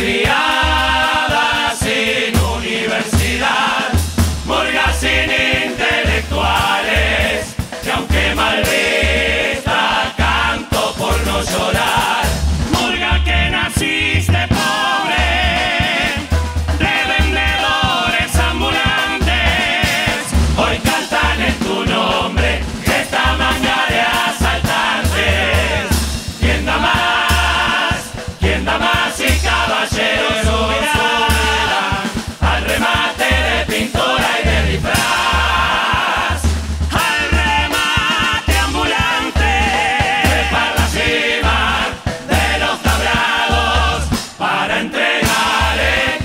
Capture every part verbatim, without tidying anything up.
criada sin universidad, murga sin intelectuales, y aunque mal vista, canto por no llorar. Murga que naciste pobre, de vendedores ambulantes, hoy cantan en tu nombre esta manga de asaltantes. ¿Quién da más? ¿Quién da más? Y caballeros subirán al remate de pintura y de disfraz, al remate ambulante, trepar la cima de los tablados para entregar el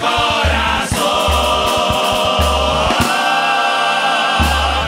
corazón.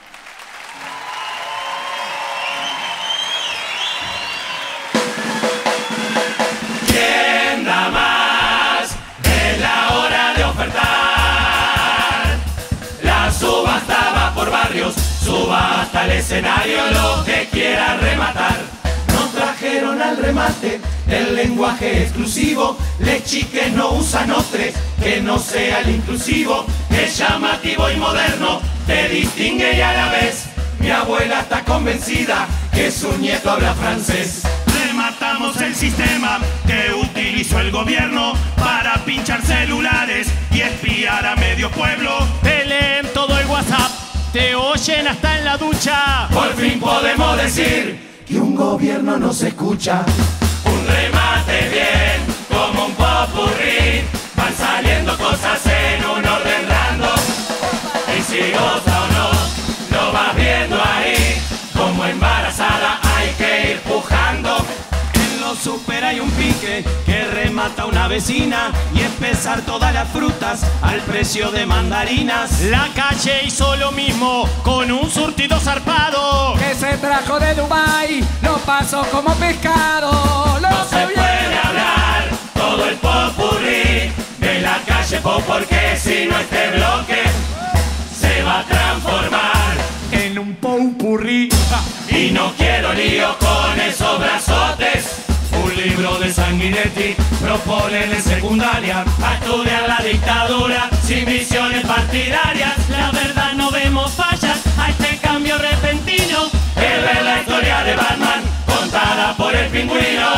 ¿Quién da más? Es la hora de ofertar. La subasta va por barrios, suba hasta el escenario lo que quiera rematar. Nos trajeron al remate el lenguaje exclusivo, les chiques no usan otres que no sea el inclusivo. Es llamativo y moderno, te distingue y a la vez mi abuela está convencida que su nieto habla francés. Rematamos el sistema que utilizó el gobierno para pinchar celulares y espiar a medio pueblo. Te leen todo el WhatsApp, te oyen hasta en la ducha. Por fin podemos decir que un gobierno nos escucha. Un remate bien, como un popurrí, van saliendo cosas en un orden random. Y si goza o no, lo vas viendo ahí, como embarazada hay que ir pujando. En los super hay un pique que remata una vecina y empezar todas las frutas al precio de mandarinas. La calle hizo lo mismo con un surtido zarpado Que se trajo de Dubái, lo pasó como pescado. Lo No se puede hablar todo el popurrí de la calle pop, porque si no este bloque se va a transformar en un popurrí. y no quiero lío con esos brazotes. Un libro de Sanguinetti proponen en secundaria a estudiar la dictadura sin visiones partidarias. La verdad no vemos fallas a este cambio repentino, es ver la historia de Batman contada por el pingüino.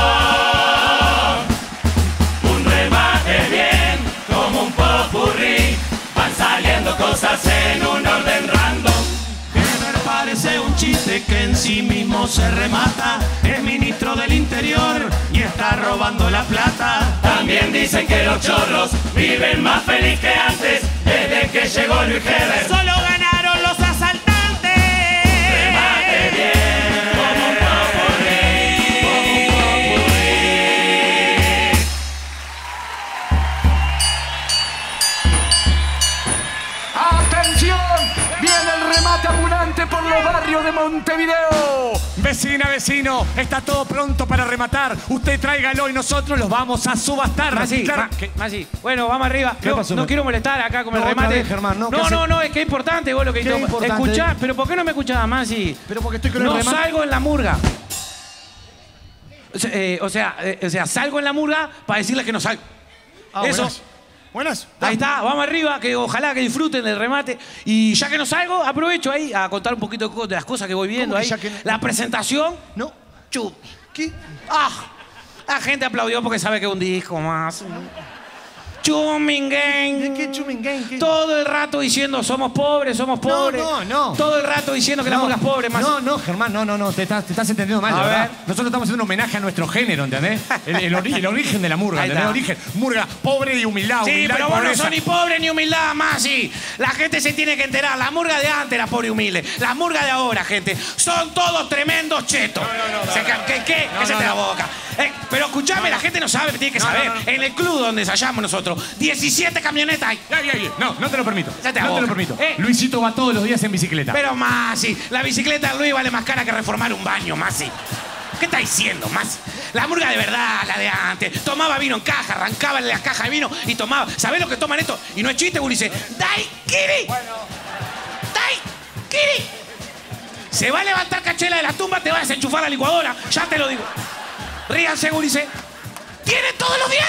Un remate bien como un popurrí, van saliendo cosas en un orden random. Weber parece un chiste que en sí mismo se remata. Es ministro del Interior y está robando la plata. También dicen que los chorros viven más feliz que antes, desde que llegó Luis Heber. Solo ganaron los asaltantes. Remate bien como un popurrí, como un popurrí. ¡Atención! Viene el remate ambulante por los barrios de Montevideo. Vecina, vecino, está todo pronto para rematar. Usted tráigalo y nosotros los vamos a subastar. Masi, Claro. Ma- Masi, bueno, vamos arriba. ¿Qué No, pasó? no quiero molestar acá con el No, otra remate. vez, Germán, no, ¿qué no, hace? no, no, es que es importante vos lo que ¿Qué hiciste. importante? Escuchá, pero ¿por qué no me escuchás, Masi? Pero porque estoy con el No remate. salgo en la murga. O sea, eh, o, sea, eh, o sea, salgo en la murga para decirles que no salgo. Ah, Eso. buenas. Buenas. Ahí está, vamos arriba, que ojalá que disfruten del remate. Y ya que no salgo, aprovecho ahí a contar un poquito de co- de las cosas que voy viendo que ahí. ya que no- La presentación, No. chu. ¿Qué? Ah, la gente aplaudió porque sabe que es un disco más. Chuminguén. ¿De qué chuminguén? ¿Qué? Todo el rato diciendo somos pobres, somos pobres. no, no. Todo el rato diciendo que la murga es pobre, más. No, no, Germán, no, no, no, te estás, te estás entendiendo mal, A de verdad. ver. Nosotros estamos haciendo un homenaje a nuestro género, ¿entendés? El, el ori- el origen de la murga, Ahí ¿entendés? El está. origen, murga, pobre y humildad, Sí, humildad pero y vos no pobreza. sos ni pobre ni humildad, más sí. La gente se tiene que enterar. La murga de antes era pobre y humilde. La murga de ahora, gente, son todos tremendos chetos. Se ca- ¿Qué? ¿Qué? No, Cállate no, la no. boca. Eh, pero escuchame, la gente no sabe, tiene que No, saber. no, no. En el club donde ensayamos nosotros, diecisiete camionetas hay. Ay, ay, ay. No, no te lo permito. Cállate la No te lo boca. permito. Eh. Luisito va todos los días en bicicleta. Pero Masi, la bicicleta de Luis vale más cara que reformar un baño, Masi. ¿Qué está diciendo, Masi? La murga de verdad, la de antes. Tomaba vino en caja, arrancaba en la caja de vino y tomaba. ¿Sabés lo que toman esto? Y no es chiste, Gurice. ¡Daiquiri! ¡Daiquiri! Se va a levantar Cachela de la tumba, te va a desenchufar la licuadora. Ya te lo digo. Ríanse, Gurice. ¡Tiene todos los dientes!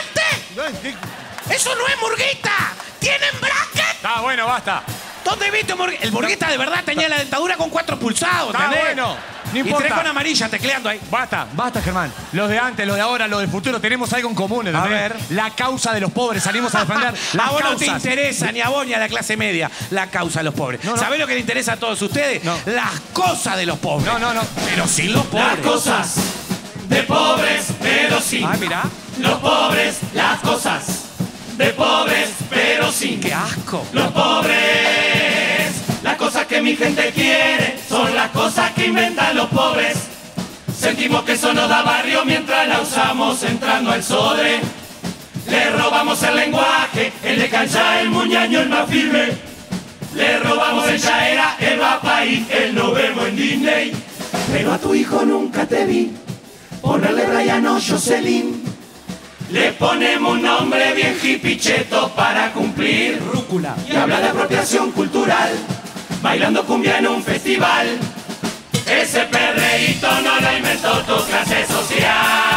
¡Eso no es murguita! ¡Tienen bracket! Ah, bueno, basta. ¿Dónde viste murguita? El murguita de verdad tenía la dentadura con cuatro pulsados, Ah, ¿entendés? bueno. No Y importa. tres con amarilla tecleando ahí. Basta, basta, Germán. Los de antes, los de ahora, los del futuro, tenemos algo en común, ¿entendés? A ver. La causa de los pobres. Salimos a defender las A vos no te causas. interesa, ni a vos ni a la clase media, la causa de los pobres. No, no. ¿Sabés lo que le interesa a todos ustedes? No. Las cosas de los pobres. No, no, no. Pero sin los pobres. Las cosas de pobres, pero sin. Ay, mirá. Los pobres, las cosas de pobres, pero sin. ¡Qué asco! Los pobres, las cosas que mi gente quiere, son las cosas que inventan los pobres. Sentimos que eso nos da barrio mientras la usamos entrando al sodre. Le robamos el lenguaje, el de cancha, el muñaño, el más firme. Le robamos el chaera, el vapaí, el no vemos en Disney. Pero a tu hijo nunca te vi ponerle Brian o Jocelyn. Le ponemos un nombre bien hippiecheto para cumplir. Rúcula. Y habla de apropiación cultural, bailando cumbia en un festival. Ese perreíto no lo inventó tu clase social.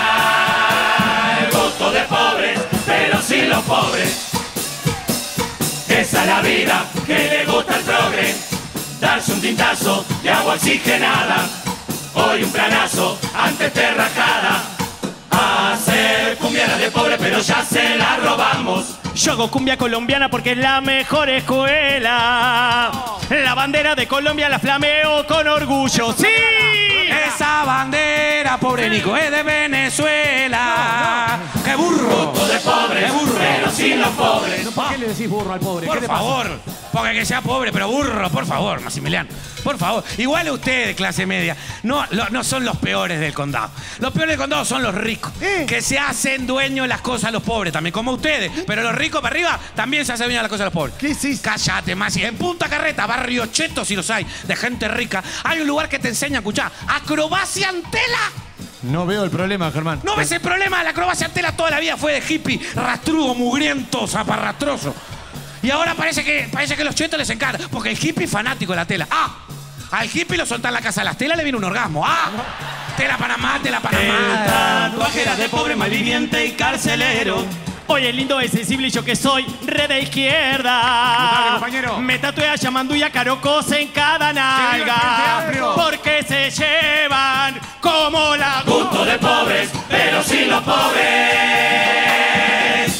Gusto de pobres, pero sin los pobres. Esa es la vida que le gusta al progre. Darse un tintazo de agua oxigenada. Hoy un planazo, antes de rajada. Hacer cumbiana de pobre, pero ya se la robamos. Yo hago cumbia colombiana porque es la mejor escuela. La bandera de Colombia la flameo con orgullo. ¡Sí! Esa bandera, pobre Nico, es de Venezuela. ¡Qué burro! Gusto de pobres, ¡Qué burro! pero sin los pobres. ¿Por qué le decís burro al pobre? Por favor, porque que sea pobre, pero burro, por favor, Maximiliano. Por favor. Igual ustedes, clase media, no, lo- no son los peores del condado. Los peores del condado son los ricos, ¿Eh? que se hacen dueños de las cosas de los pobres también, como ustedes. Pero los ricos para arriba también se hacen dueños de las cosas de los pobres. ¿Qué hiciste? Cállate, Maxi. En Punta Carreta, barrio cheto, si los hay, de gente rica, hay un lugar que te enseña a escuchar acrobacia en tela. No veo el problema, Germán. ¿No ves el problema? La acrobacia en tela toda la vida fue de hippie, rastrugo, mugriento, zaparrastroso. Y ahora parece que, parece que los chetos les encanta, porque el hippie es fanático de la tela. ¡Ah! Al hippie lo soltan en la casa de las telas, le viene un orgasmo. ¡Ah! Tela Panamá, tela El Panamá. tatuaje era de pobre, malviviente y carcelero. Oye, lindo es sensible y yo que soy re de izquierda. Dale, compañero. Me tatué a Yamandu y a Carocos en cada viva el Frente nalga. Amplio! Porque se llevan como la... Gusto de pobres, pero sin los pobres.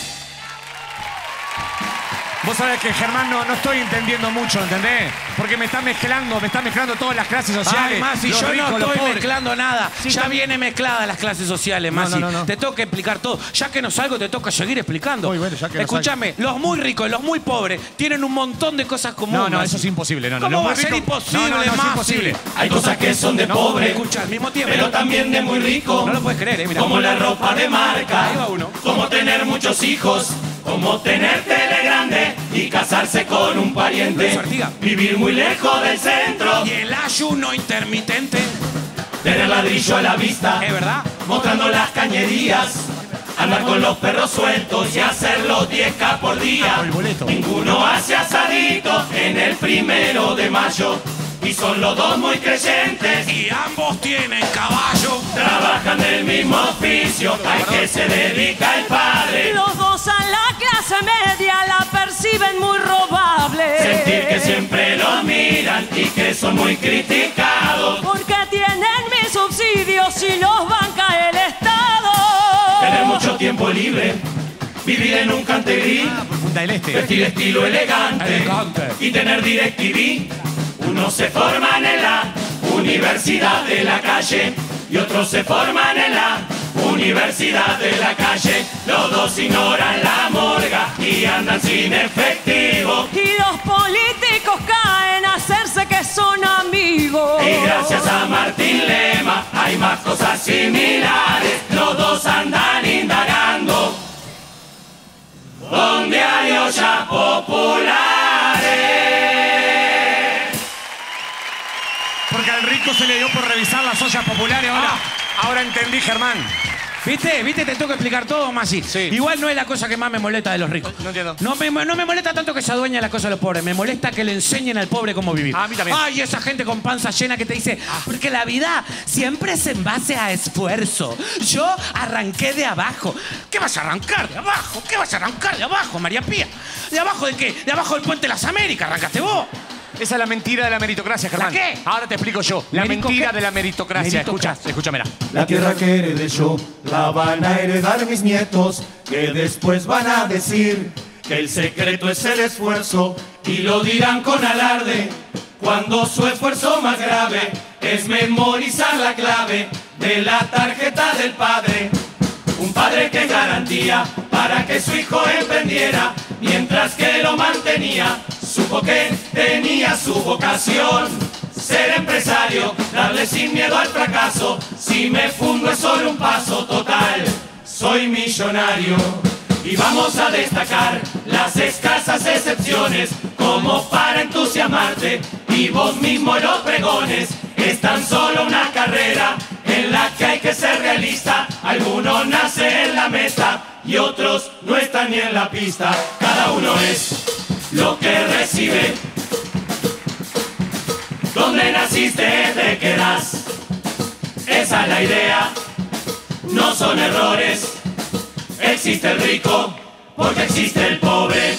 Vos sabés que, Germán, no, no estoy entendiendo mucho, ¿entendés? Porque me está mezclando, me está mezclando todas las clases sociales. Ay, Masi, los yo ricos, no los estoy pobres. mezclando nada. Sí, ya está- viene mezclada las clases sociales, No, Masi. no, no, no. Te tengo que explicar todo. Ya que no salgo, te toca seguir explicando. Uy, bueno, ya que no Escúchame, los muy ricos y los muy pobres tienen un montón de cosas comunes. No, no, Masi. eso es imposible. No, no. ¿Cómo Los va a muy ser ricos- imposible, No, no, no, es Masi? imposible. Hay cosas que son de pobre, Escucha, al mismo tiempo. pero también de muy rico. No lo puedes creer, eh, mira. Como la ropa de marca, Ahí va uno. como tener muchos hijos, como tener tele grande y casarse con un pariente, Luis Artiga. vivir muy lejos del centro, Y el ayuno intermitente, tener ladrillo a la vista, ¿es verdad? mostrando las cañerías, andar con los perros sueltos y hacerlo diez K por día. el boleto. Ninguno hace asadito en el primero de mayo y son los dos muy creyentes. Y ambos tienen caballo. Trabajan del mismo oficio al que se dedica el padre. Los dos a la clase media la perciben muy robable. Sentir que siempre los miran y que son muy criticados. Porque tienen mis subsidios y los banca el Estado. Tener mucho tiempo libre, vivir en un cantegrí, Punta del Este. vestir estilo elegante, Elegante. y tener DirecTV. Unos se forman en la Universidad de la Calle y otros se forman en la Universidad de la Calle. Los dos ignoran la morga y andan sin efectivo. Y los políticos caen a hacerse que son amigos. Y gracias a Martín Lema hay más cosas similares. Los dos andan indagando donde hay ollas populares. Porque al rico se le dio por revisar las ollas populares. Ahora, ahora entendí, Germán. ¿Viste? ¿Viste? Te tengo que explicar todo, Masi. Sí. Igual no es la cosa que más me molesta de los ricos. No entiendo. No me, no me molesta tanto que se adueñen las cosas de los pobres. Me molesta que le enseñen al pobre cómo vivir. Ah, a mí también. Ay, esa gente con panza llena que te dice, porque la vida siempre es en base a esfuerzo. Yo arranqué de abajo. ¿Qué vas a arrancar de abajo? ¿Qué vas a arrancar de abajo, María Pía? ¿De abajo de qué? De abajo del puente de las Américas arrancaste vos. Esa es la mentira de la meritocracia, Germán. ¿La qué? Ahora te explico yo. La ¿Merico mentira qué? de la meritocracia. Escucha, Meritocracia. escucha, mira. La tierra que heredé yo la van a heredar mis nietos, que después van a decir que el secreto es el esfuerzo, Y lo dirán con alarde cuando su esfuerzo más grave es memorizar la clave de la tarjeta del padre. Un padre que garantía para que su hijo emprendiera, mientras que lo mantenía, supo que tenía su vocación. Ser empresario, darle sin miedo al fracaso, si me fundo es solo un paso total, soy millonario. Y vamos a destacar las escasas excepciones como para entusiasmarte, y vos mismo los pregones. Es tan solo una carrera en la que hay que ser realista. Algunos nacen en la meta y otros no están ni en la pista. Cada uno es lo que recibe. Donde naciste te quedás. Esa es la idea. No son errores. Existe el rico porque existe el pobre.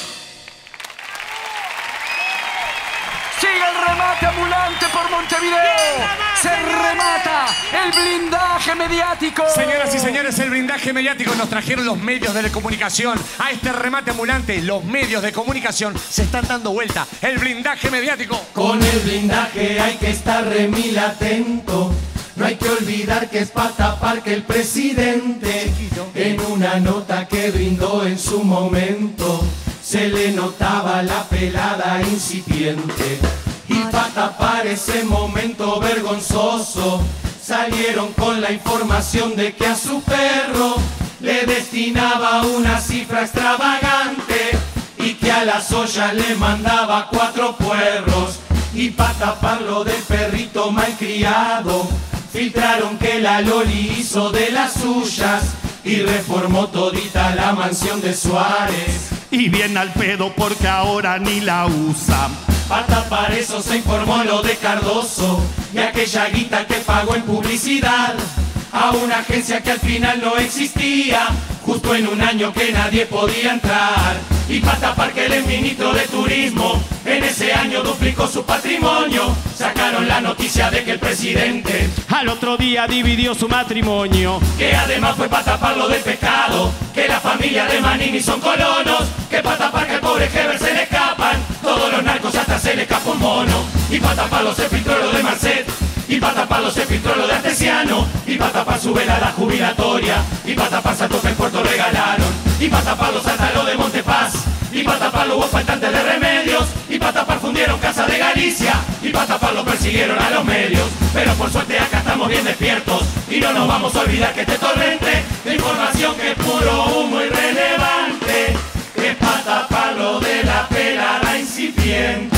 Sigue el remate ambulante por Montevideo. Se remata el blindaje mediático. Señoras y señores, el blindaje mediático nos trajeron los medios de comunicación. A este remate ambulante, los medios de comunicación se están dando vuelta. El blindaje mediático. con el blindaje hay que estar remil atento. No hay que olvidar que es para tapar que el presidente, en una nota que brindó en su momento, se le notaba la pelada incipiente. Y para tapar ese momento vergonzoso, salieron con la información de que a su perro le destinaba una cifra extravagante y que a las ollas le mandaba cuatro puerros. Y para taparlo del perrito malcriado, filtraron que la Loli hizo de las suyas y reformó todita la mansión de Suárez. Y bien al pedo porque ahora ni la usa. Para tapar eso se informó lo de Cardoso y aquella guita que pagó en publicidad a una agencia que al final no existía, justo en un año que nadie podía entrar. Y para tapar que el ministro de Turismo en ese año duplicó su patrimonio, sacaron la noticia de que el presidente Al otro día dividió su matrimonio. que además fue para taparlo del pecado, que la familia de Manini son colonos, que para tapar que al pobre Heber se le escapan todos los narcos, hasta se le escapó un mono. Y para taparlo se filtró lo de Marcet, y para taparlo se filtró lo de Artesiano, y para tapar su velada jubilatoria, y para tapar Santos que en Puerto regalaron, y para taparlo hasta lo de Montepaz, y para taparlo hubo faltantes de remedios, y para tapar fundieron Casa de Galicia, y para taparlo persiguieron a los medios. Pero por suerte acá estamos bien despiertos y no nos vamos a olvidar que este torrente de información que es puro humo irrelevante es para taparlo de la pelada incipiente.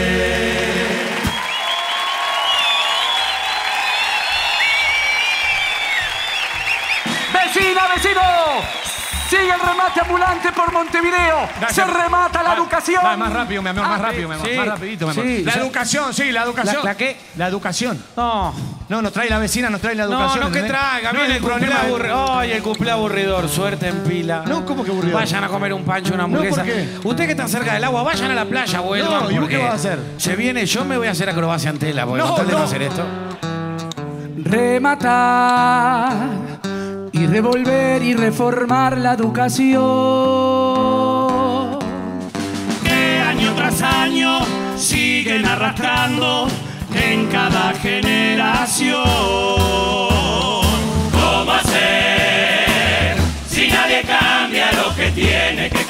¡Vecina, vecino! Sigue el remate ambulante por Montevideo. Gracias. Se remata la Ah, educación. va, más rápido, mi amor, más Ah, rápido, mi amor. sí, Más rapidito, mi amor. sí, la ya- educación, sí, la educación. ¿La- la qué? La educación. No. No, nos trae la vecina, nos trae la No, educación. no que ¿entendés? traiga. No Viene es el cumple problema. aburridor. Ay, el cumple aburridor. Suerte en pila. No, ¿cómo que aburridor? Vayan a comer un pancho, una hamburguesa. ¿por qué? Usted que está cerca del agua, vayan a la playa, vuelvan. No, ¿y vos porque qué vas a hacer? Se viene, yo me voy a hacer acrobacia en tela, porque No, con tal de no no. hacer esto. Rematar y revolver y reformar la educación. Que año tras año siguen arrastrando en cada generación. ¿Cómo hacer si nadie cambia lo que tiene que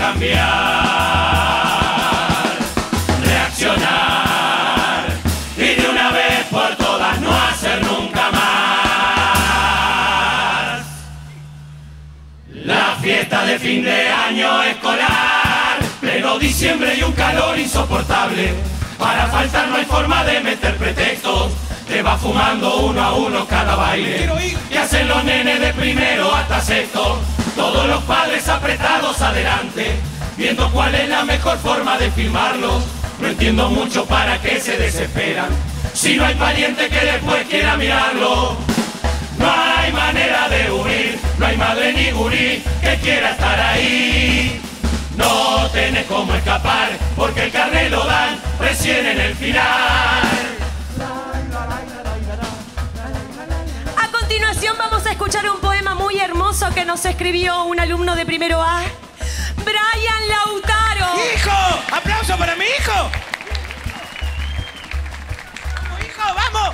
cambiar? Reaccionar y de una vez por todas no hacer nunca más. La fiesta de fin de año escolar, pleno diciembre y un calor insoportable. Para faltar no hay forma de meter pretextos. te va fumando uno a uno cada baile. Y hacen los nenes de primero hasta sexto, todos los padres apretados adelante, viendo cuál es la mejor forma de filmarlos. No entiendo mucho para qué se desesperan, si no hay pariente que después quiera mirarlo. No hay manera de huir, no hay madre ni gurí que quiera estar ahí. No tenés cómo escapar, porque el carnet lo dan recién en el final. A continuación vamos a escuchar un poema muy hermoso que nos escribió un alumno de primero A, Brian Lautaro. ¡Hijo! ¡Aplauso para mi hijo! ¡Vamos, hijo, vamos!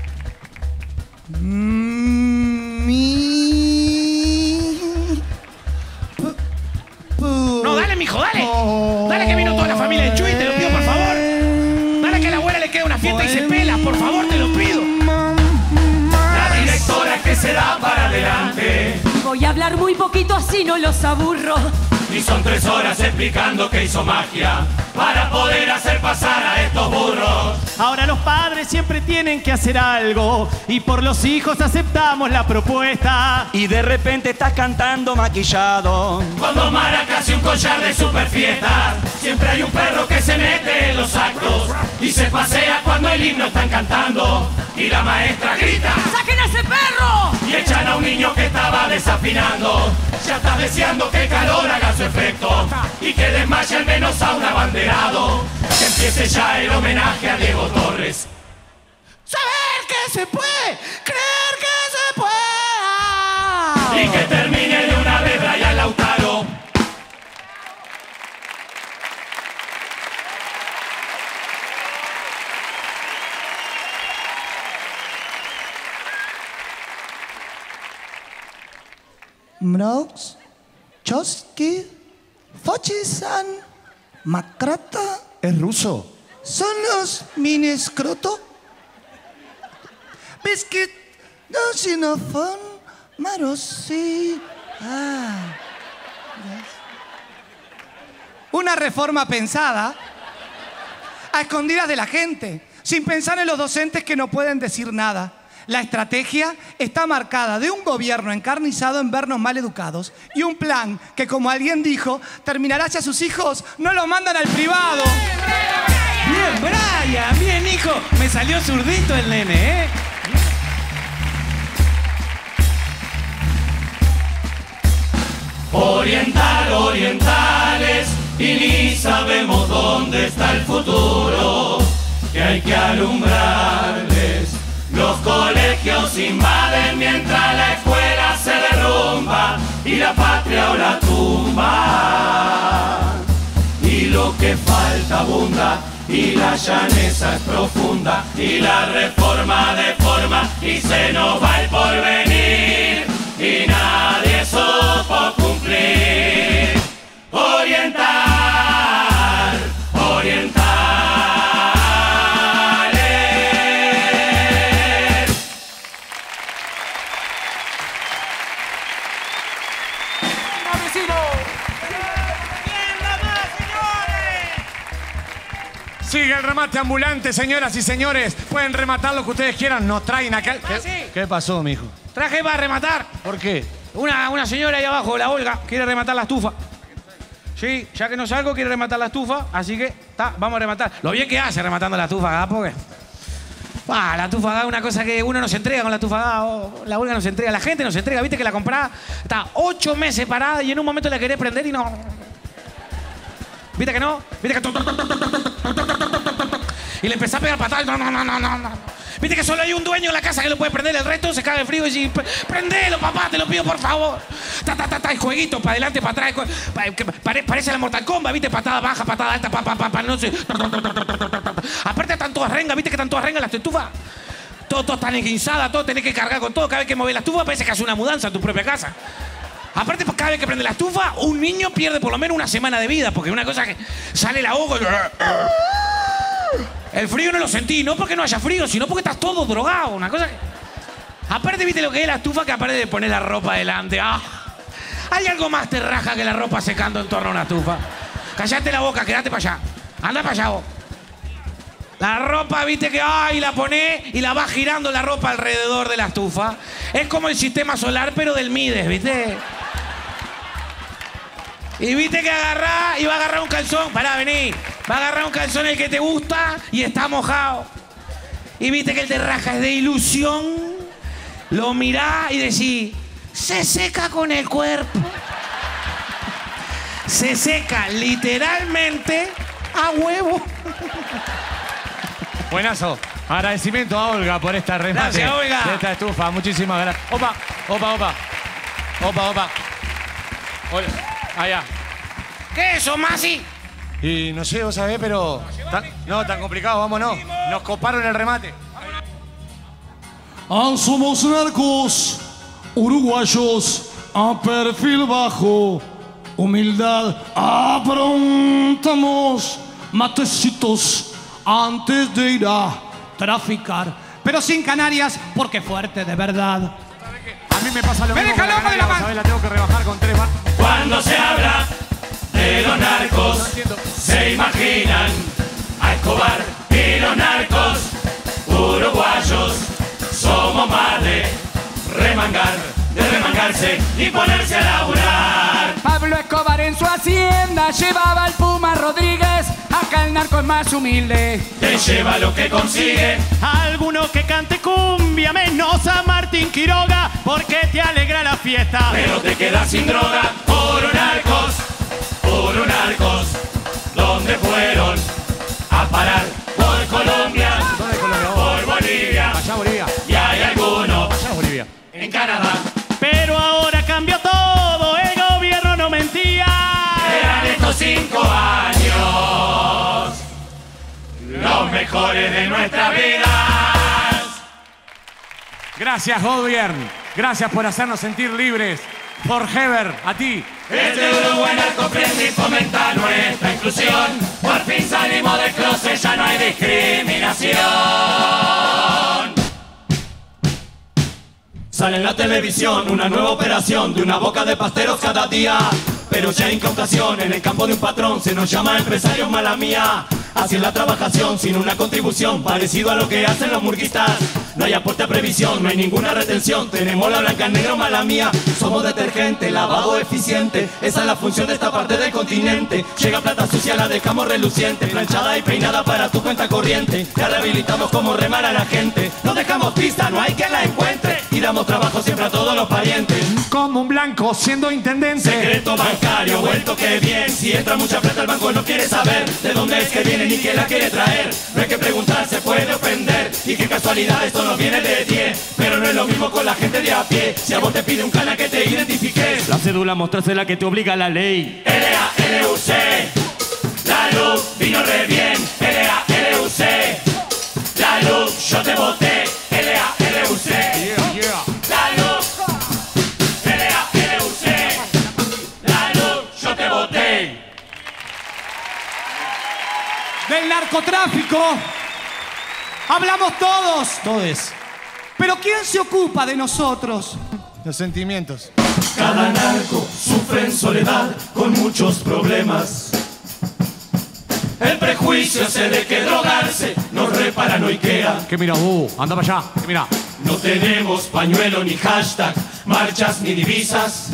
No, dale, mijo, dale. Dale que vino toda la familia de Chuy, te lo pido, por favor. Dale que a la abuela le queda una fiesta y se pela, por favor, te lo pido. La directora que se da para adelante. Voy a hablar muy poquito, así no los aburro. Y son tres horas explicando que hizo magia para poder hacer pasar a estos burros. Ahora los padres siempre tienen que hacer algo y por los hijos aceptamos la propuesta. Y de repente estás cantando maquillado, Con dos maracas y un collar de super fiesta. Siempre hay un perro que se mete en los actos y se pasea cuando el himno están cantando. Y la maestra grita: ¡saquen a ese perro! Y echan a un niño que estaba desafinando. Ya estás deseando que el calor haga su efecto y que desmaye al menos a un abanderado. Que empiece ya el homenaje a Diego Torres. Saber que se puede, creer que se puede. Y que termine de una vez Brian Lautaro. Mrox, Chosky, Fochisan, Makrata. ¿Es ruso? ¿Son los mini escroto? Biscuit, no xenofón, marosi. Ah. Yes. Una reforma pensada a escondidas de la gente, sin pensar en los docentes que no pueden decir nada. La estrategia está marcada de un gobierno encarnizado en vernos mal educados y un plan que, como alguien dijo, terminará si a sus hijos no los mandan al privado. Bien, Brian, bien, hijo. Me salió zurdito el nene, ¿eh? Oriental, orientales, y ni sabemos dónde está el futuro, que hay que alumbrarles. Los colegios invaden mientras la escuela se derrumba y la patria o la tumba. Y lo que falta abunda y la llaneza es profunda y la reforma deforma y se nos va el porvenir y nadie supo cumplir. Oriental, oriental. Sigue el remate ambulante, señoras y señores. Pueden rematar lo que ustedes quieran. Nos traen acá. Ah, ¿Qué, sí. ¿Qué pasó, mijo? Traje para rematar. ¿Por qué? Una, una señora ahí abajo, la Olga, quiere rematar la estufa. Sí, ya que no salgo, quiere rematar la estufa, así que ta, vamos a rematar. Lo bien que hace rematando la estufa, ¿verdad? Porque ah, la estufa es una cosa que uno no se entrega con la estufa. Oh, la Olga no se entrega, la gente no se entrega. Viste que la compraba, está ocho meses parada y en un momento la querés prender y no. ¿Viste que no? ¿Viste que y le empezó a pegar patadas? No, no, no, no, no. Viste que solo hay un dueño en la casa que lo puede prender, el resto se caga de frío y dice: prendelo, papá, te lo pido, por favor. Ta, ta, ta, ta, el jueguito, para adelante, para atrás. Pare, parece la Mortal Kombat, viste, patada baja, patada alta, pa, pa, pa, pa, no sé. Aparte están todas rengas, viste que están todas rengas las estufas. Todo, todo están enguinzadas, todo tenés que cargar con todo. Cada vez que mueves la estufa parece que hace una mudanza en tu propia casa. Aparte, cada vez que prende la estufa, un niño pierde por lo menos una semana de vida, porque una cosa que sale el ahogo. El frío no lo sentí, no porque no haya frío, sino porque estás todo drogado. Una cosa que. Aparte, viste lo que es la estufa, que aparte de poner la ropa delante. ¡Ah! Hay algo más te raja que la ropa secando en torno a una estufa. Callate la boca, quédate para allá. Anda para allá vos. La ropa, viste que, ay, la ponés y la vas girando la ropa alrededor de la estufa. Es como el sistema solar, pero del Mides, ¿viste? Y viste que agarrá y va a agarrar un calzón. Pará, vení. Va a agarrar un calzón el que te gusta y está mojado. Y viste que el te raja es de ilusión. Lo mirá y decís, se seca con el cuerpo. Se seca literalmente a huevo. Buenazo. Agradecimiento a Olga por esta remate. Gracias, Olga. De esta estufa. Muchísimas gracias. Opa, opa, opa. Opa, opa. Hola. Allá. ¿Qué es eso, Masi? Y no sé, vos sabés, pero... Tan, no, tan complicado, vámonos. Nos coparon el remate. Ah, somos narcos, uruguayos, a perfil bajo, humildad, aprontamos matecitos antes de ir a traficar. Pero sin Canarias, porque fuerte de verdad. A mí me pasa lo ¡Me mismo. deja loco de la mano! ¿Sabés? La tengo que rebajar con tres bar. Cuando se habla de los narcos, se imaginan a Escobar y los narcos uruguayos. Somos más de remangar, de remangarse y ponerse a laburar. Pablo Escobar en su hacienda llevaba al Puma Rodríguez. Acá el narco es más humilde. Te lleva lo que consigue. Alguno que cante cumbia, menos a Martín Quiroga, porque te alegra la fiesta. Pero te quedas sin droga. Puro narcos, puro narcos. ¿Dónde fueron a parar? Por Colombia, ¿Dónde Colombia? por Bolivia. Allá Bolivia. Y hay algunos Allá Bolivia. en Canadá. Pero ahora cambió todo, el gobierno no mentía. Eran estos cinco años los mejores de nuestras vidas. Gracias, gobierno. Gracias por hacernos sentir libres. Forever, a ti. Este Uruguay comprende y fomenta nuestra inclusión. Por fin salimos del closet, ya no hay discriminación. Sale en la televisión una nueva operación de una boca de pasteros cada día. Pero ya hay incautación en el campo de un patrón, se nos llama empresarios, mala mía. Así es la trabajación sin una contribución, parecido a lo que hacen los murguistas. No hay aporte a previsión, no hay ninguna retención. Tenemos la blanca en negro, mala mía. Somos detergente, lavado eficiente. Esa es la función de esta parte del continente. Llega plata sucia, la dejamos reluciente, planchada y peinada para tu cuenta corriente. Ya rehabilitamos como remar a la gente. No dejamos pista, no hay quien la encuentre. Y damos trabajo siempre a todos los parientes. Como un blanco siendo intendente. Secreto bancario, vuelto que bien. Si entra mucha plata el banco no quiere saber de dónde es que viene ni quién la quiere traer. No hay que preguntar, se puede ofender. Y qué casualidad, esto no viene de diez. Pero no es lo mismo con la gente de a pie. Si a vos te pide un cana que te identifiques, La cédula mostrásela que te obliga la ley. L A L U C, la luz vino re bien. L A L U C, la luz yo te voté. L A L U C, Yeah, yeah. la luz. L A L U C, la luz yo te voté. Del narcotráfico hablamos todos. Todes. Pero ¿quién se ocupa de nosotros? Los sentimientos. Cada narco sufre en soledad con muchos problemas. El prejuicio ese de que drogarse nos reparanoiquea. ¿Qué mira? Uh, anda para allá. ¿Qué mira? No tenemos pañuelo ni hashtag, marchas ni divisas.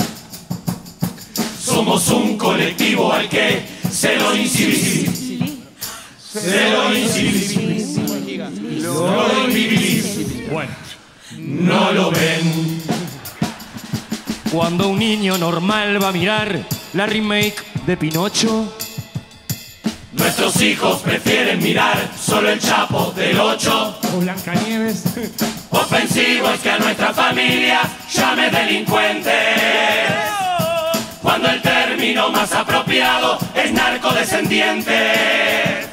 Somos un colectivo al que se lo inciviliza. Se lo inciviliza. Lo invisibiliza. Bueno. No lo ven. Cuando un niño normal va a mirar la remake de Pinocho, Nuestros hijos prefieren mirar solo el Chapo del ocho. O Blancanieves. Ofensivo es que a nuestra familia llame delincuente, cuando el término más apropiado es narcodescendiente.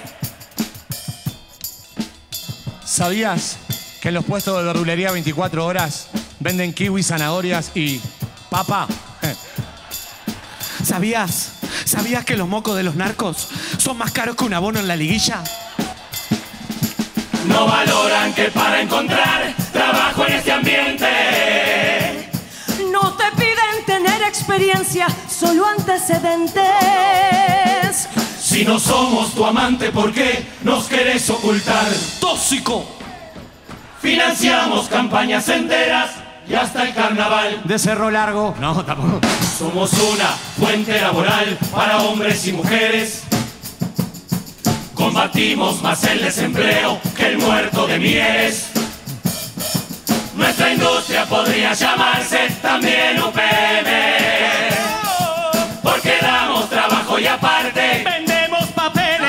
¿Sabías que en los puestos de verdulería veinticuatro horas venden kiwis, zanahorias y papa? ¿Sabías? ¿Sabías que los mocos de los narcos son más caros que un abono en la liguilla? No valoran que para encontrar trabajo en este ambiente No te piden tener experiencia, solo antecedentes. Si no somos tu amante, ¿por qué nos querés ocultar? ¡Tóxico! Financiamos campañas enteras y hasta el carnaval. De Cerro Largo. No, tampoco. Somos una fuente laboral para hombres y mujeres. Combatimos más el desempleo que el muerto de Mieres. Nuestra industria podría llamarse también U P M, porque damos trabajo y aparte vendemos papeles.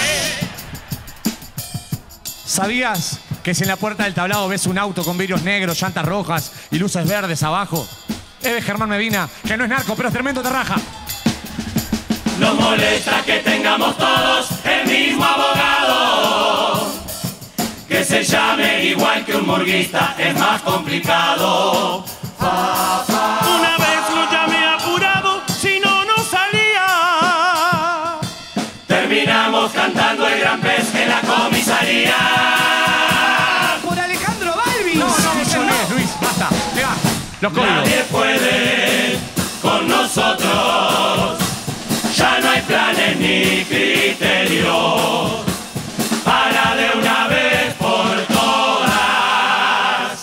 ¿Sabías que si en la puerta del tablado ves un auto con vidrios negros, llantas rojas y luces verdes abajo? Es de Germán Medina, que no es narco, pero es tremendo terraja. Nos molesta que tengamos todos el mismo abogado, que se llame igual que un murguista es más complicado. Fa, fa, Una vez lo llamé apurado, si no, no salía. Terminamos cantando el gran pez en la comisaría. Por Alejandro Balbi. No, no, no, no, Luis, basta. Llega. Los códigos. Nadie puede con nosotros. Ya no hay planes ni criterios para de una vez por todas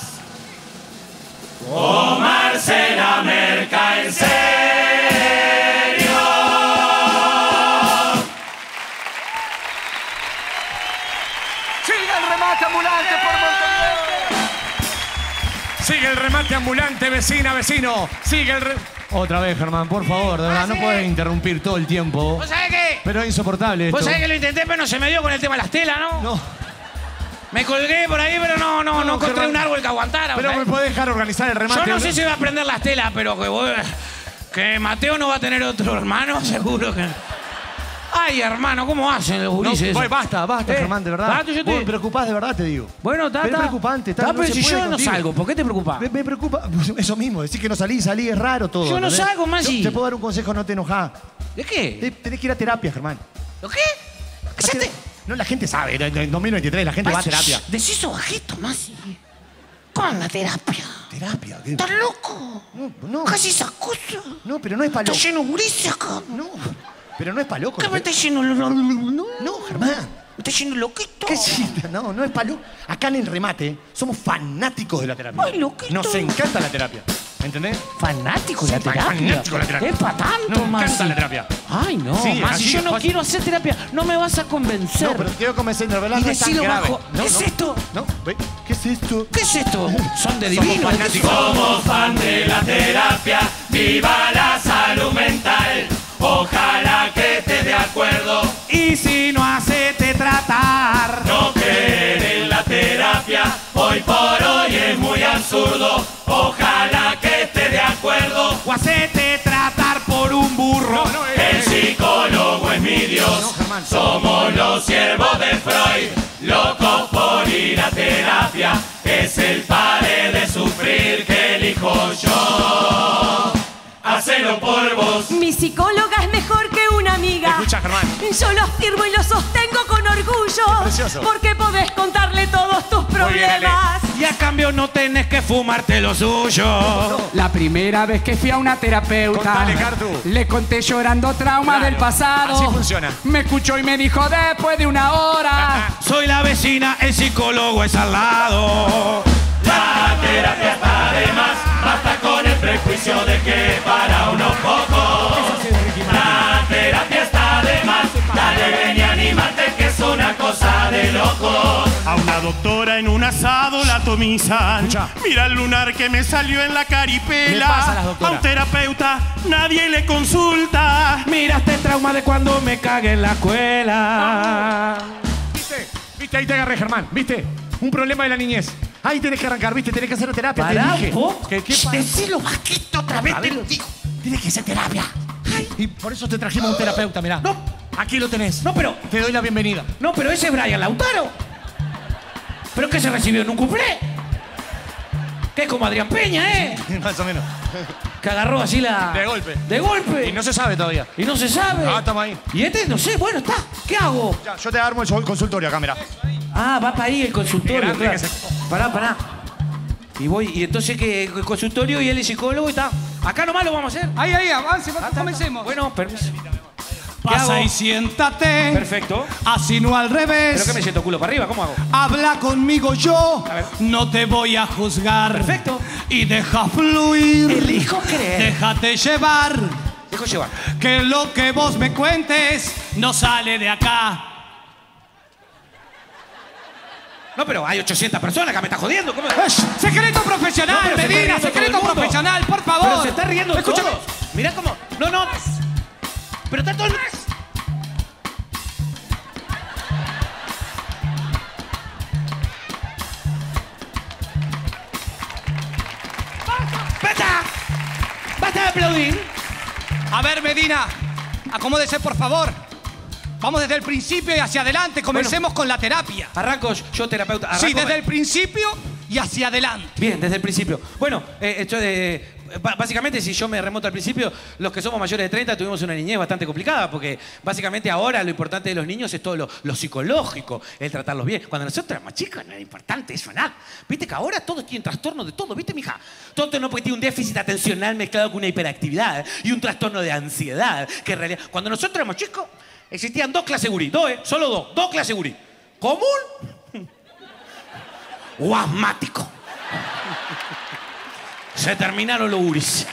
tomarse la merca en serio. Sigue el remate ambulante por Montevideo. Sigue el remate ambulante, vecina, vecino. Sigue el re... Otra vez, Germán, por favor, de verdad, no puedes interrumpir todo el tiempo. ¿Vos sabés qué? Pero es insoportable esto. Vos sabés que lo intenté, pero no se me dio con el tema de las telas, ¿no? No. Me colgué por ahí, pero no, no, no, No, encontré Germán. un árbol que aguantara. Pero ¿sabés? me podés dejar organizar el remate. Yo no sé si va a prender las telas, pero que, vos- que Mateo no va a tener otro hermano, seguro que... Ay, hermano, ¿cómo hacen los No, gurises? voy, basta, basta, Eh, Germán, de verdad. basta, yo te- Vos me preocupás de verdad, te digo. Bueno, está, Pero está. es preocupante, está, Está, no pero se si puede yo no contigo. salgo, ¿por qué te preocupa? Me, me preocupa eso mismo, decir que no salí, salí, es raro todo. Yo no ¿entendés? salgo, Maggi. Yo te puedo dar un consejo, no te enojás. ¿De qué? Te- Tenés que ir a terapia, Germán. ¿Lo qué? La ¿Cállate? gente- No, la gente sabe, en en dos mil veintitrés la gente va a terapia. Decís eso bajito, Masi. ¿Con la terapia? ¿Terapia? ¿Qué? ¿Estás loco? No, no. Casi esa cosa. No, pero no es para Está loco. lleno de gurises acá. No, pero no es para loco. ¿Qué me ¿no? está lleno? No, No, Germán. me está lleno loquito. ¿Qué chiste? No, no es para loco. Acá en el remate somos fanáticos de la terapia. Ay, loquito. Nos encanta la terapia. ¿Entendés? Fanático de la Sí, terapia. fanático de la terapia. Es para tanto, Nos encanta Masi. la terapia. Ay, no, Sí, Masi, así yo es no fácil. quiero hacer terapia. No me vas a convencer. No, pero te quiero convencer, de verdad Y no es tan decilo grave. bajo. No, ¿Qué es no. esto? No, ve, ¿qué es esto? ¿Qué es esto? Son de Somos divino. fanáticos. Somos fan de la terapia, viva la salud mental. Ojalá que estés de acuerdo. Y si no, hacete tratar. No creer en la terapia, hoy por hoy es muy absurdo. Ojalá que estés de acuerdo. O hacete tratar por un burro. El psicólogo es mi Dios. No, Germán. Somos los siervos de Freud, locos por ir a terapia. Es el padre de sufrir que elijo yo. Hacelo por vos. Mi psicóloga es mejor que una amiga. Escucha, Germán. Yo lo afirmo y lo sostengo con orgullo. Precioso. Porque podés contarle todos tus bien, Ale. problemas. Y a cambio no tenés que fumarte lo suyo. La primera vez que fui a una terapeuta, Contale, Cartu. le conté llorando traumas Claro, del pasado. así funciona. Me escuchó y me dijo después de una hora. Soy la vecina, el psicólogo es al lado. La terapia está de más, basta con el prejuicio de que para unos pocos. La terapia está de más, dale ven y anímate que es una cosa de locos. A una doctora en un asado la tomizan. Escucha. Mira el lunar que me salió en la caripela. Le pasa a las doctoras. A un terapeuta nadie le consulta. Mira este trauma de cuando me cagué en la escuela. ¿Viste? ¿Viste? Ahí te agarré, Germán. ¿Viste? Un problema de la niñez. Ahí tenés que arrancar, ¿viste? Tenés que hacer terapia. te Pará dije. un poco. ¿Qué, qué pasa? Decilo bajito otra vez. A ver, te- Tienes que hacer terapia. Y por eso te trajimos un terapeuta, mirá. No. Aquí lo tenés. No, pero... Te doy la bienvenida. No, pero ese es Brian Lautaro. ¿Pero qué se recibió en un cumple? Que es como Adrián Peña, ¿eh? Más o menos. Que agarró así la... De golpe. De golpe. Y no se sabe todavía. Y no se sabe. Ah, estamos ahí. Y este, no sé, bueno, está. ¿Qué hago? Ya, yo te armo el sol- consultorio acá, mirá. Ah, va para ahí el consultorio. Qué grande claro. que se- Pará, pará. Y voy, y entonces que el consultorio y él es psicólogo y está. Acá nomás lo vamos a hacer. Ahí, ahí, avance, Ah, está, comencemos. está. Bueno, permiso. Pasa y siéntate. Perfecto. Así no al revés. ¿Pero qué me siento culo para arriba? ¿Cómo hago? Habla conmigo yo. A ver. No te voy a juzgar. Perfecto. Y deja fluir. Elijo creer. Déjate llevar. Dejo llevar. Que lo que vos me cuentes no sale de acá. No, pero hay ochocientas personas que me está jodiendo. ¿Cómo? ¡Esh! ¡Secreto profesional, No, pero se está Medina! riendo ¡Secreto todo el mundo. profesional, por favor! Pero se está riendo Escúchame. todos. Mirá cómo... No, no. Pero está todo el... ¡Basta! ¡Basta de aplaudir! A ver, Medina, acomódese, por favor. Vamos desde el principio y hacia adelante. Comencemos con la terapia. Arranco yo, terapeuta. Arranco. Sí, desde el principio y hacia adelante. Bien, desde el principio. Bueno, eh, esto de... Básicamente, si yo me remonto al principio, los que somos mayores de treinta tuvimos una niñez bastante complicada, porque básicamente ahora lo importante de los niños es todo lo, lo psicológico, el tratarlos bien. Cuando nosotros éramos chicos no era importante eso, nada. Viste que ahora todos tienen trastorno de todo, ¿viste, mija? Todo no porque tiene un déficit atencional mezclado con una hiperactividad y un trastorno de ansiedad, que en realidad... Cuando nosotros éramos chicos, existían dos clases gurí, dos, ¿eh? Solo dos, dos clases gurí. Común o asmático. Se terminaron los guris.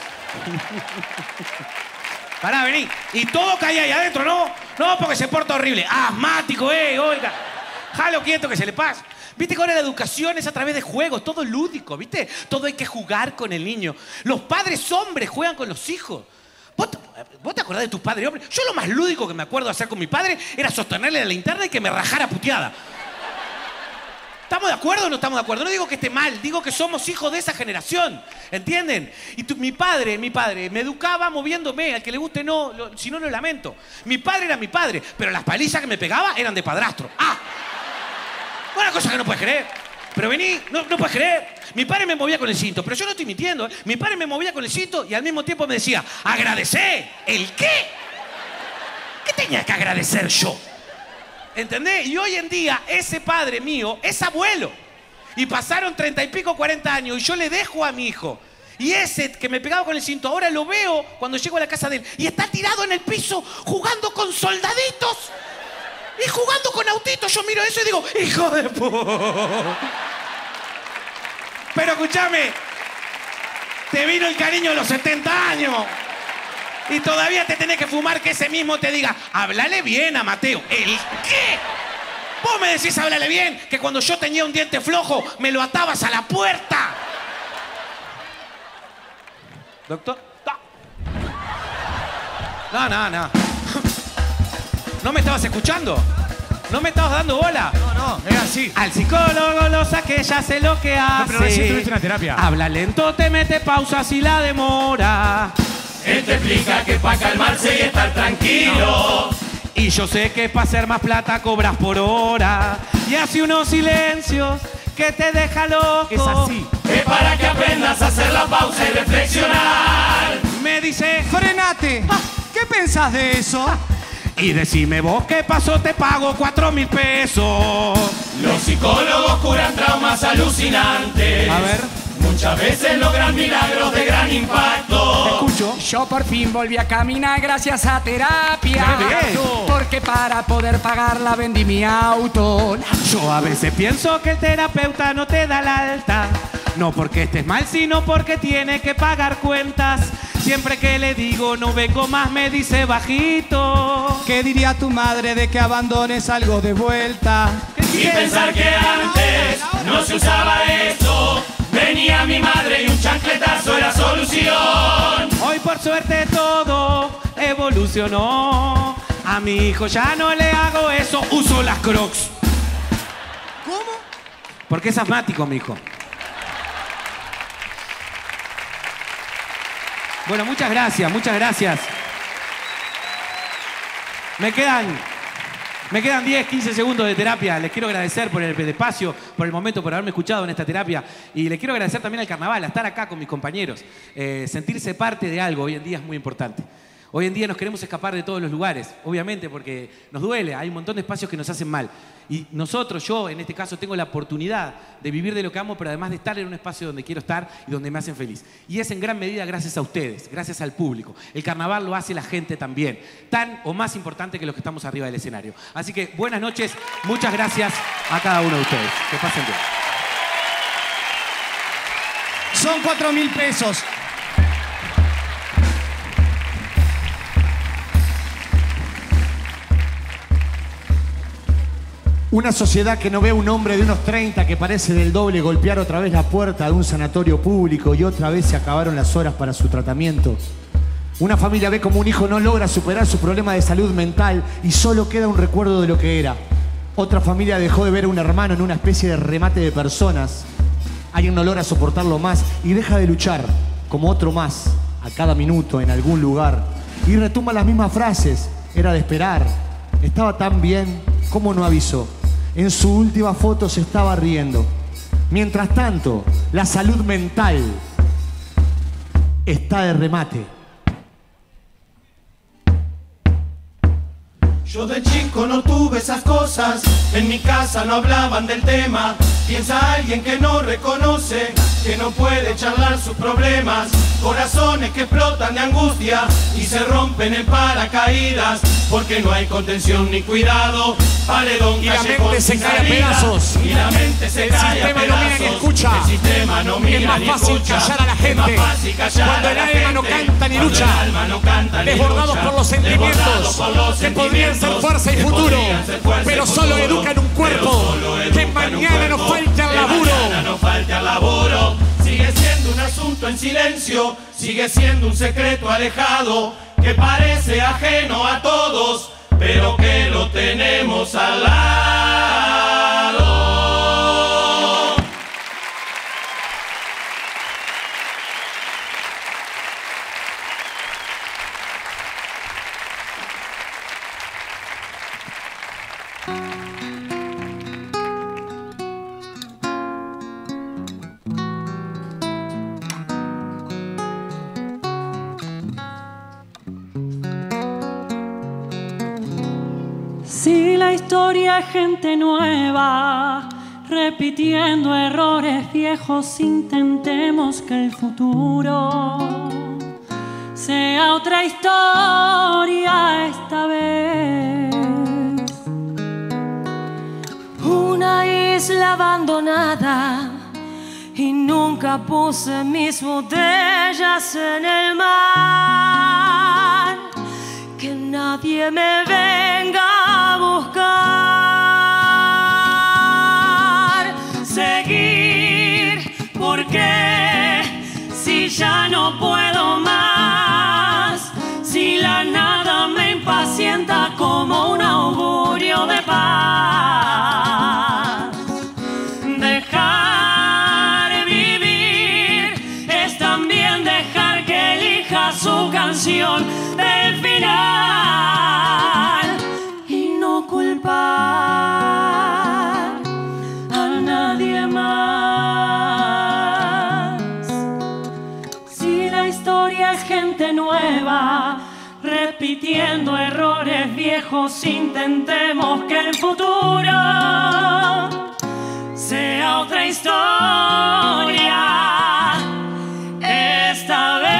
Pará, vení. Y todo caía ahí adentro, ¿no? No, porque se porta horrible. Asmático, eh, oiga. Jalo quieto que se le pasa. Viste que ahora la educación es a través de juegos, todo lúdico, ¿viste? Todo hay que jugar con el niño. Los padres hombres juegan con los hijos. ¿Vos te, ¿Vos te acordás de tus padres hombres? Yo lo más lúdico que me acuerdo hacer con mi padre era sostenerle la linterna y que me rajara puteada. ¿Estamos de acuerdo o no estamos de acuerdo? No digo que esté mal, digo que somos hijos de esa generación, ¿entienden? Y tu, mi padre, mi padre, me educaba moviéndome, al que le guste no, lo, si no lo lamento. Mi padre era mi padre, pero las palizas que me pegaba eran de padrastro. ¡Ah! Una cosa que no puedes creer. Pero vení, no, no puedes creer. Mi padre me movía con el cinto, pero yo no estoy mintiendo, ¿eh? Mi padre me movía con el cinto y al mismo tiempo me decía, ¡agradecé! ¿El qué? ¿Qué tenía que agradecer yo? ¿Entendés? Y hoy en día ese padre mío es abuelo. Y pasaron treinta y pico, cuarenta años y yo le dejo a mi hijo. Y ese que me pegaba con el cinto, ahora lo veo cuando llego a la casa de él. Y está tirado en el piso jugando con soldaditos. Y jugando con autitos. Yo miro eso y digo, hijo de puta. Pero escúchame, te vino el cariño de los setenta años. Y todavía te tenés que fumar que ese mismo te diga, háblale bien a Mateo. ¿El qué? Vos me decís háblale bien, que cuando yo tenía un diente flojo, me lo atabas a la puerta. Doctor. No, no, no. ¿No me estabas escuchando? ¿No me estabas dando bola? No, no, es así. Al psicólogo lo saqué, ya sé lo que hace. No, pero recién tuviste una terapia. Habla lento, te mete pausas y la demora. Él te explica que pa' calmarse y estar tranquilo. Y yo sé que para hacer más plata cobras por hora. Y hace unos silencios que te deja loco. Es así. Es para que aprendas a hacer la pausa y reflexionar. Me dice, ¡Frenate! ¿Qué pensás de eso? y decime vos qué pasó, te pago cuatro mil pesos. Los psicólogos curan traumas alucinantes. A ver. Muchas veces logran milagros de gran impacto. Escucho. Yo por fin volví a caminar gracias a terapia. Bien. Porque para poder pagarla vendí mi auto. Yo a veces pienso que el terapeuta no te da la alta. No porque estés mal, sino porque tiene que pagar cuentas. Siempre que le digo no vengo más, me dice bajito. ¿Qué diría tu madre de que abandones algo de vuelta? Y pensar que antes no se usaba esto. Venía mi madre y un chancletazo era solución. Hoy por suerte todo evolucionó. A mi hijo ya no le hago eso, uso las Crocs. ¿Cómo? Porque es asmático, mi hijo. Bueno, muchas gracias, muchas gracias. Me quedan, me quedan diez, quince segundos de terapia. Les quiero agradecer por el espacio, por el momento, por haberme escuchado en esta terapia. Y les quiero agradecer también al carnaval, a estar acá con mis compañeros. Eh, sentirse parte de algo hoy en día es muy importante. Hoy en día nos queremos escapar de todos los lugares, obviamente, porque nos duele, hay un montón de espacios que nos hacen mal. Y nosotros, yo en este caso, tengo la oportunidad de vivir de lo que amo, pero además de estar en un espacio donde quiero estar y donde me hacen feliz. Y es en gran medida gracias a ustedes, gracias al público. El carnaval lo hace la gente también, tan o más importante que los que estamos arriba del escenario. Así que buenas noches, muchas gracias a cada uno de ustedes. Que pasen bien. Son cuatro mil pesos. Una sociedad que no ve a un hombre de unos treinta que parece del doble golpear otra vez la puerta de un sanatorio público y otra vez se acabaron las horas para su tratamiento. Una familia ve como un hijo no logra superar su problema de salud mental y solo queda un recuerdo de lo que era. Otra familia dejó de ver a un hermano en una especie de remate de personas. Alguien no logra soportarlo más y deja de luchar, como otro más, a cada minuto, en algún lugar. Y retumba las mismas frases. Era de esperar. Estaba tan bien, ¿cómo no avisó? En su última foto se estaba riendo. Mientras tanto, la salud mental está de remate. Yo de chico no tuve esas cosas, en mi casa no hablaban del tema. Piensa alguien que no reconoce, que no puede charlar sus problemas. Corazones que explotan de angustia y se rompen en paracaídas, porque no hay contención ni cuidado. Paredón, y la mente se cae a pedazos. Y la mente se el cae a sistema pedazos. no mira ni escucha. El sistema no mira es más ni fácil escucha. callar a la gente. Es más fácil callar cuando a el la alma gente. no canta ni Cuando lucha. el alma no canta ni Desbordados lucha. por los sentimientos Desbordados por los que podrían ser sentimientos fuerza y que futuro, podrían ser fuerza y pero futuro. solo educan un cuerpo. Pero solo Que educan un mañana nos cuerpo. falte al Que laburo. mañana nos falte al laburo. Sigue siendo un asunto en silencio, sigue siendo un secreto alejado, que parece ajeno a todos, pero que lo tenemos al lado. Si la historia es gente nueva, repitiendo errores viejos, intentemos que el futuro sea otra historia esta vez. Una isla abandonada y nunca puse mis botellas en el mar. Que nadie me venga a buscar. Seguir, porque si ya no puedo más, si la nada me impacienta como un augurio de paz. Dejar vivir es también dejar que elija su canción del final y no culpar a nadie más. Si la historia es gente nueva, repitiendo errores viejos, intentemos que el futuro sea otra historia esta vez.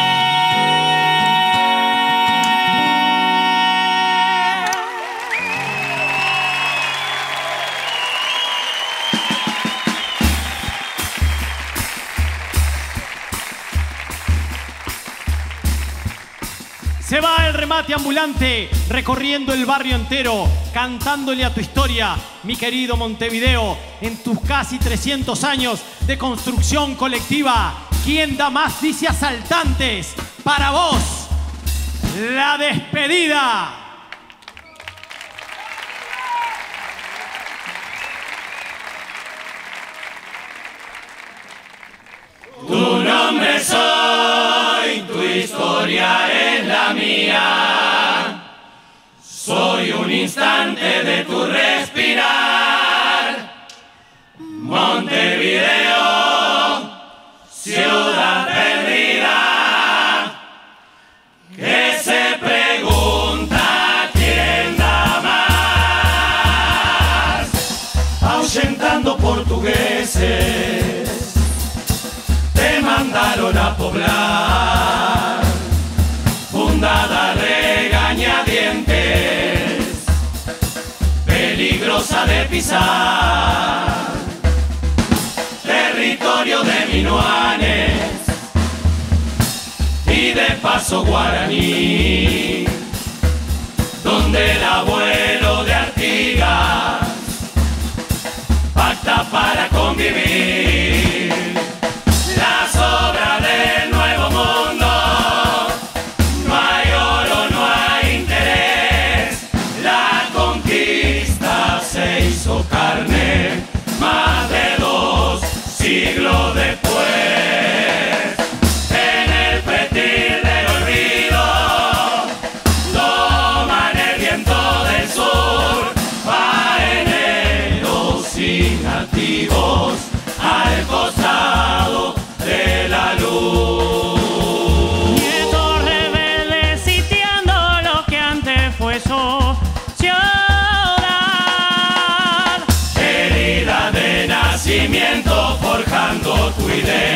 Se va el remate ambulante, recorriendo el barrio entero, cantándole a tu historia, mi querido Montevideo, en tus casi trescientos años de construcción colectiva. ¿Quién da más? Dice Asaltantes. Para vos, la despedida. Tu nombre soy, tu historia es la mía. Soy un instante de tu respirar. Montevideo, ciudad perdida, que se ahuyentando portugueses, te mandaron a poblar, fundada regañadientes, peligrosa de pisar, territorio de minuanes y de paso guaraní, donde el abuelo de Artigas pacta para convivir. Las obras del nuevo mundo, no hay oro, no hay interés, la conquista se hizo carne más de dos siglos después. En el pretil del olvido toman el viento del sur, faeneros y nativos al costado de la luz. Nietos rebeldes sitiando lo que antes fue sociedad. Herida de nacimiento forjando tu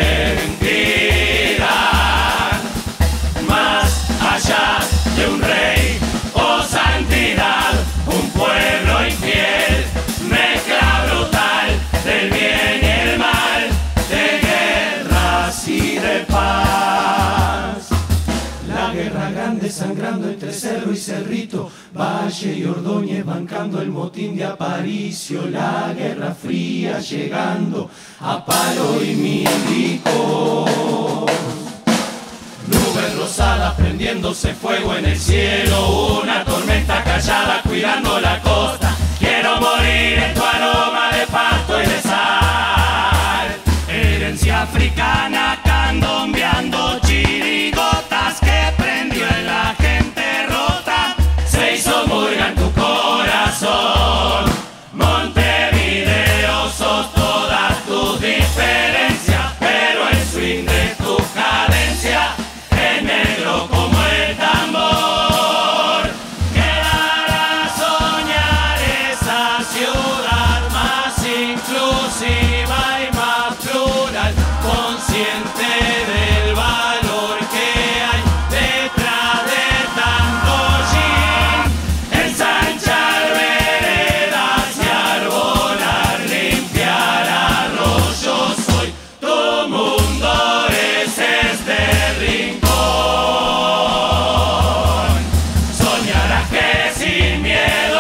identidad. Más allá de un rey o santidad, un pueblo infiel, mezcla brutal del bien y el mal, de guerras y de paz. La guerra grande sangrando entre cerro y cerrito, Valle y Ordóñez bancando el motín de Aparicio, la guerra fría llegando a Palo y Milico. Nubes rosadas prendiéndose fuego en el cielo, una tormenta callada cuidando la costa. Quiero morir en tu aroma de pasto y de sal. Herencia africana candombeando chirigotas que prendió en la gente rota. Se hizo murga en tu corazón. Montevideo sos todas tus diferencias, pero el swing de tu cadencia es negro como el tambor. Quedará soñar esa ciudad más inclusiva y más plural, consciente del valor que hay detrás de tanto gin. Ensanchar veredas y arbolar, limpiar arroyos, hoy tu mundo es este rincón. Soñarás que sin miedo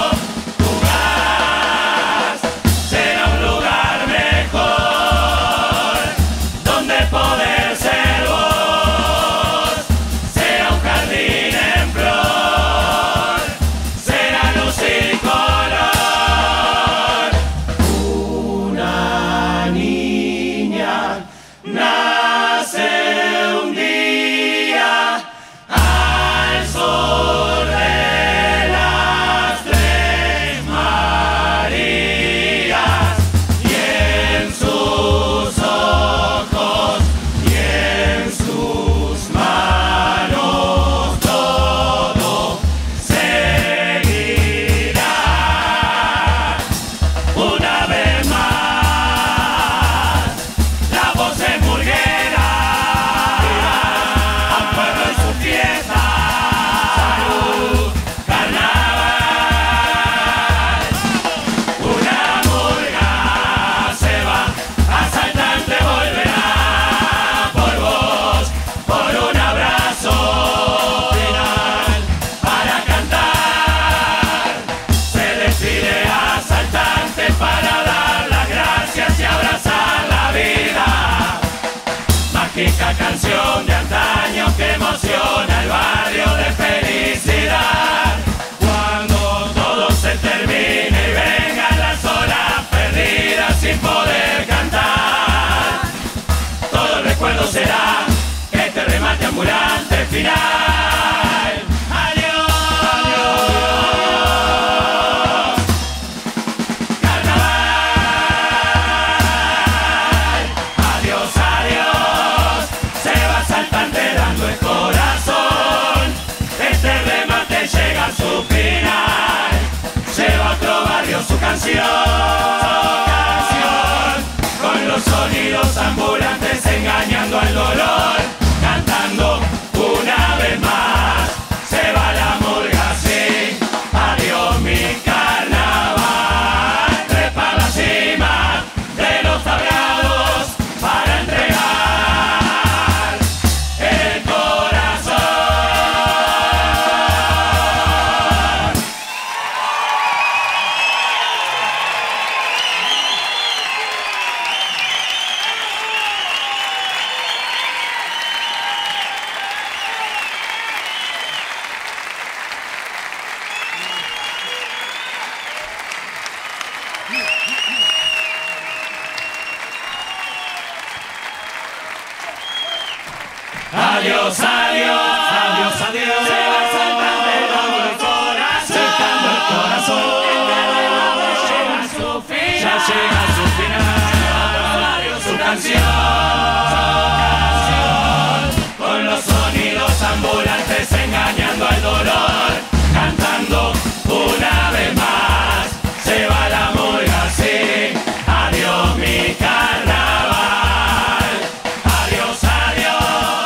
jugás, será un lugar mejor, donde poder ser vos, será un jardín en flor, será luz y color. Una niña nace un día al sol de las tres Marías, y en sus ojos y en sus manos todo seguirá. Una vez más, la voz es murguera, al pueblo en su fiesta. Salud, carnaval. Una murga se va, asaltante volverá por vos, por un abrazo final para cantar. Se despide asaltante para dar las gracias y abrazar la vida. Mágica canción de antaño que emociona el barrio de felicidad. Cuando todo se termine y vengan las horas perdidas sin poder cantar, todo el recuerdo será este remate ambulante final. Adiós, carnaval. Adiós, adiós, se va saltante dando el corazón. Este remate llega a su final, lleva a otro barrio su canción. los sonidos ambulantes engañando al dolor, cantando una vez más. Se va la murga, sí, adiós mi carnaval. Trepa la cima de los tablados para entregar el corazón. Adiós, adiós, adiós, adiós. Se va saltando el corazón, saltando el corazón. Llega a su final, ya llega a su final. Su canción, con los sonidos ambulantes engañando al dolor, cantando una vez más. Se va la murga, sí. Adiós mi carnaval. Adiós, adiós.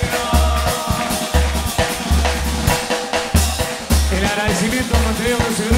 El agradecimiento a Montevideo,